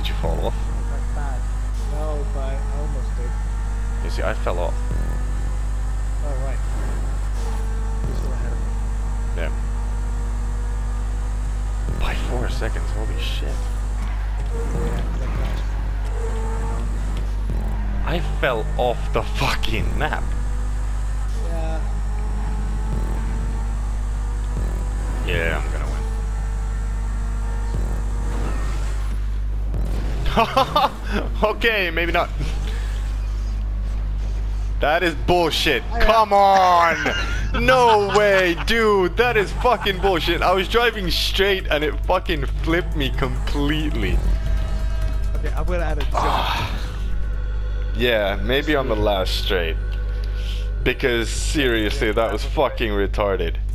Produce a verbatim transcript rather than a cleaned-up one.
you fall off? Not bad. No, but I almost did. You see, I fell off. Oh, right. You're still ahead of me. Yeah. By four seconds, holy shit. Yeah, like that. I fell off the fucking map. Yeah. Yeah, I'm gonna win. Okay, maybe not. That is bullshit. Come on! No way, dude. That is fucking bullshit. I was driving straight and it fucking flipped me completely. Okay, I'm gonna add a jump. Yeah, maybe on the last straight. Because seriously, that was fucking retarded.